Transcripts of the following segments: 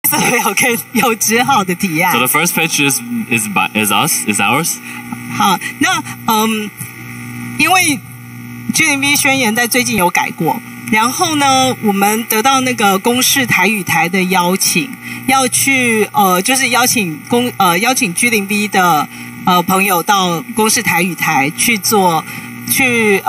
有只好的提案。 So the first pitch is ours. 好，那因为居零 V 宣言在最近有改过，然后呢，我们得到那个公视台语台的邀请，要去就是邀请居零 V 的朋友到公视台语台去做。去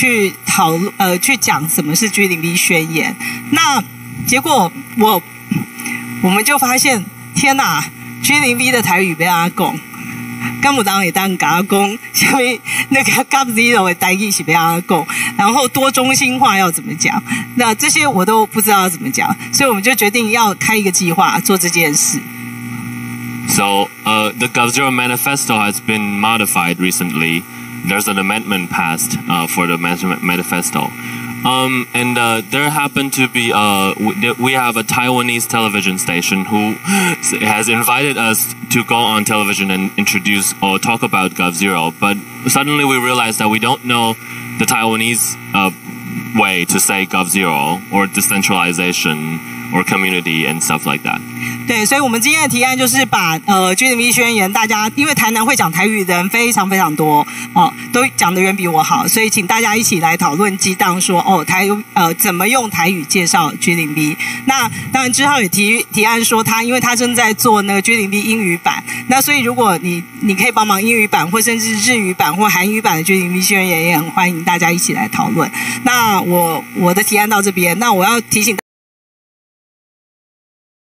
讲什么是居零 V 宣言。那结果我们就发现，天哪，居零 V 的台语被阿讲，干不当也当嘎讲，下面那个 GAP Zero 的台语是被阿讲，然后多中心化要怎么讲？那这些我都不知道要怎么讲，所以我们就决定要开一个计划做这件事。 So the GAP Zero manifesto has been modified recently. There's an amendment passed for the manifesto. And there happened to be, we have a Taiwanese television station who has invited us to go on television and introduce or talk about GovZero. But suddenly we realized that we don't know the Taiwanese way to say GovZero or decentralization or community and stuff like that. 对，所以我们今天的提案就是把居零 V 宣言，大家因为台南会讲台语的人非常非常多都讲得远比我好，所以请大家一起来讨论激荡说怎么用台语介绍居零 V。那当然之后也提案说因为他正在做那个居零 V 英语版，那所以如果你可以帮忙英语版或甚至日语版或韩语版的居零 V 宣言，也很欢迎大家一起来讨论。那我的提案到这边，那我要提醒。